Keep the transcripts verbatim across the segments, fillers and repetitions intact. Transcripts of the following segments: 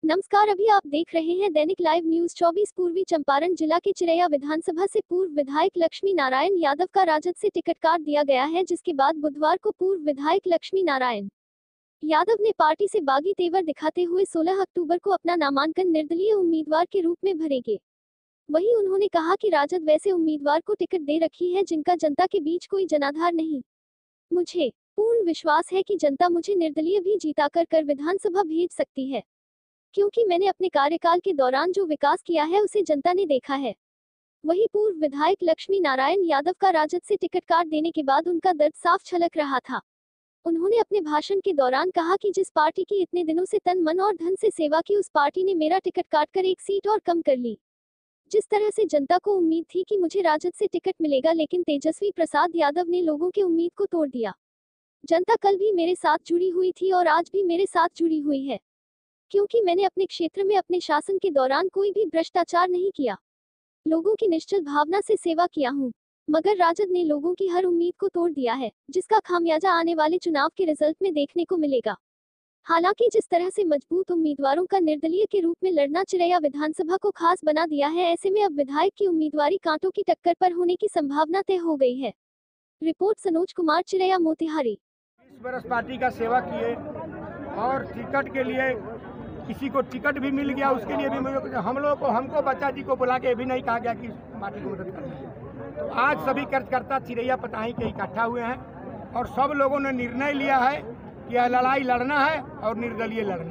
नमस्कार, अभी आप देख रहे हैं दैनिक लाइव न्यूज चौबीस। पूर्वी चंपारण जिला के चिरैया विधानसभा से पूर्व विधायक लक्ष्मी नारायण यादव का राजद से टिकट काट दिया गया है, जिसके बाद बुधवार को पूर्व विधायक लक्ष्मी नारायण यादव ने पार्टी से बागी तेवर दिखाते हुए सोलह अक्टूबर को अपना नामांकन निर्दलीय उम्मीदवार के रूप में भरेंगे। वहीं उन्होंने कहा कि राजद वैसे उम्मीदवार को टिकट दे रखी है जिनका जनता के बीच कोई जनाधार नहीं। मुझे पूर्ण विश्वास है कि जनता मुझे निर्दलीय भी जीताकर कर विधानसभा भेज सकती है, क्योंकि मैंने अपने कार्यकाल के दौरान जो विकास किया है उसे जनता ने देखा है। वहीं पूर्व विधायक लक्ष्मी नारायण यादव का राजद से टिकट काट देने के बाद उनका दर्द साफ छलक रहा था। उन्होंने अपने भाषण के दौरान कहा कि जिस पार्टी की इतने दिनों से तन मन और धन से सेवा की, उस पार्टी ने मेरा टिकट काटकर एक सीट और कम कर ली। जिस तरह से जनता को उम्मीद थी कि मुझे राजद से टिकट मिलेगा, लेकिन तेजस्वी प्रसाद यादव ने लोगों की उम्मीद को तोड़ दिया। जनता कल भी मेरे साथ जुड़ी हुई थी और आज भी मेरे साथ जुड़ी हुई है, क्योंकि मैंने अपने क्षेत्र में अपने शासन के दौरान कोई भी भ्रष्टाचार नहीं किया। लोगों की निश्चल भावना से सेवा किया हूं, मगर राजद ने लोगों की हर उम्मीद को तोड़ दिया है, जिसका खामियाजा आने वाले चुनाव के रिजल्ट में देखने को मिलेगा। हालांकि जिस तरह से मजबूत उम्मीदवारों का निर्दलीय के रूप में लड़ना चिरैया विधानसभा को खास बना दिया है, ऐसे में अब विधायक की उम्मीदवारी कांटों की टक्कर पर होने की संभावना तय हो गई है। रिपोर्ट सनोज कुमार, चिरैया मोतिहारी। इस बरस पार्टी का सेवा किए और टिकट के लिए किसी को टिकट भी मिल गया, उसके लिए भी मुझे हम लोगों को हमको बच्चा जी को बुला के भी नहीं कहा गया कि पार्टी को मदद करना। तो आज सभी कार्यकर्ता चिरैया पताही के इकट्ठा हुए हैं और सब लोगों ने निर्णय लिया है कि यह लड़ाई लड़ना है और निर्दलीय लड़ना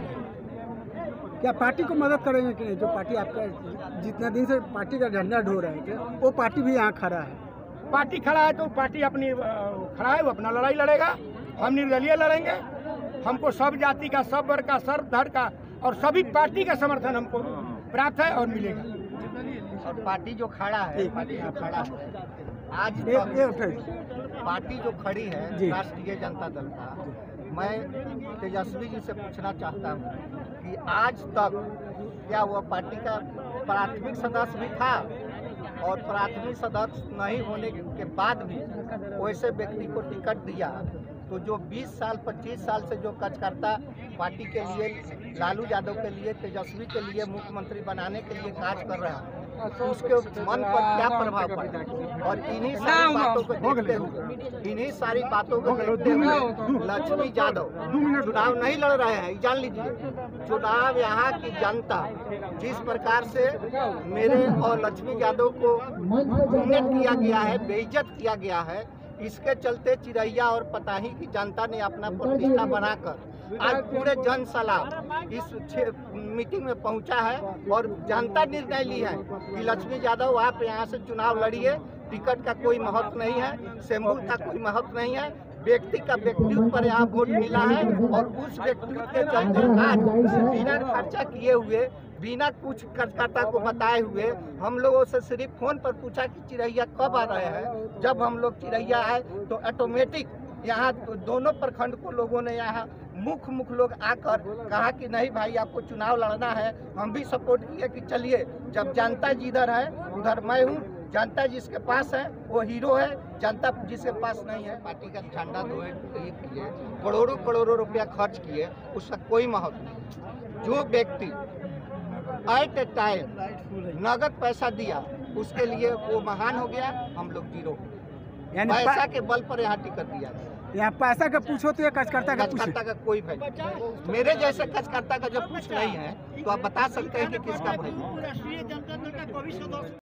है। क्या पार्टी को मदद करेंगे कि नहीं? जो पार्टी आपका जितना दिन से पार्टी का झंडा ढो रहे थे, वो पार्टी भी यहाँ खड़ा है। पार्टी खड़ा है तो पार्टी अपनी खड़ा है, वो अपना लड़ाई लड़ेगा। हम निर्दलीय लड़ेंगे। हमको सब जाति का, सब वर्ग का, सब धर्म का और सभी पार्टी का समर्थन हमको प्राप्त है और मिलेगा। और पार्टी जो खड़ा है, पार्टी जो खड़ा है आज ए, ए, पार्टी जो खड़ी है राष्ट्रीय जनता दल का, मैं तेजस्वी जी से पूछना चाहता हूँ कि आज तक क्या वह पार्टी का प्राथमिक सदस्य भी था, और प्राथमिक सदस्य नहीं होने के बाद भी वैसे व्यक्ति को टिकट दिया, तो जो बीस साल पच्चीस साल से जो कार्यकर्ता पार्टी के लिए, लालू यादव के लिए, तेजस्वी के लिए, मुख्यमंत्री बनाने के लिए कार्य कर रहा है, उसके मन पर क्या प्रभाव पड़ा। और इन्हीं सारी बातों को देखते हुए इन्हीं सारी बातों को देखते हुए लक्ष्मी यादव चुनाव नहीं लड़ रहे हैं। जान लीजिए, चुनाव यहाँ की जनता जिस प्रकार से मेरे और लक्ष्मी यादव को उम्मीद किया गया है, बेइज्जत किया गया है, इसके चलते चिरैया और पताही की जनता ने अपना प्रतिष्ठा बनाकर आज पूरे जन सलाह इस मीटिंग में पहुंचा है और जनता निर्णय ली है कि लक्ष्मी यादव आप यहां से चुनाव लड़िए। टिकट का कोई महत्व नहीं है, सिंबल का कोई महत्व नहीं है, व्यक्ति का व्यक्तित्व पर यहाँ वोट मिला है। और उस व्यक्तित्व के चलते आज बिना खर्चा किए हुए, बिना कुछ कार्यकर्ता को बताए हुए हम लोगों से सिर्फ फोन पर पूछा कि चिरैया कब आ रहे हैं। जब हम लोग चिरैया आए तो ऑटोमेटिक यहाँ दोनों प्रखंड को लोगों ने यहाँ मुख्य मुख्य लोग आकर कहा कि नहीं भाई, आपको चुनाव लड़ना है। हम भी सपोर्ट किए कि चलिए, जब जनता जिधर है उधर मैं हूँ। जनता जिसके पास है वो हीरो है, जनता जिसके पास नहीं है। पार्टी का झंडा धोए किए, करोड़ों करोड़ों रुपया खर्च किए, उसका कोई महत्व नहीं। जो व्यक्ति एट ए टाइम नगद पैसा दिया, उसके लिए वो महान हो गया, हम लोग जीरो। यानी पैसा के बल पर यहाँ टिकट दिया गया। यहाँ पैसा का पूछो तो कार्यकर्ता का कार्यकर्ता का कोई भाई, मेरे जैसे कार्यकर्ता का जब कुछ नहीं है तो आप बता सकते हैं कि किसका भाई।